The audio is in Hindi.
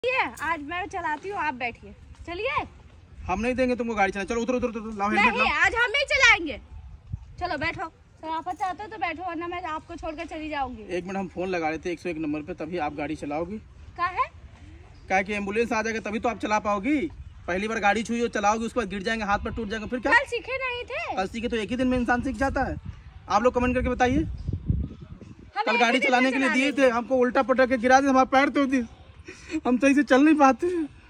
आज मैं चलाती हूँ, आप बैठिए। चलिए। हम नहीं देंगे तुमको गाड़ी चलाने। चलो उतरो उतरो उतरो, लाओ हेलमेट लाओ। आज हम ही चलाएंगे। चलो बैठो, शराफत चाहते हो तो बैठो, वरना मैं आपको छोड़कर चली जाऊंगी। 1 मिनट, हम फोन लगा रहे थे 101 नंबर पे, तभी आप गाड़ी चलाओगी। क्या कि एम्बुलेंस आ जाएगा तभी तो आप चला पाओगी। पहली बार गाड़ी छुई हो चलाओगी, उसके बाद गिर जाएंगे, हाथ पर टूट जाएंगे, फिर क्या? कल सीखे नहीं थे? कल सीखे तो एक ही दिन में इंसान सीख जाता है। आप लोग कमेंट करके बताइए। कल गाड़ी चलाने के लिए दिए थे, हमको उल्टा पटक के गिरा दिया, हमारा पैर तोड़ दिया, हम सही से चल नहीं पाते।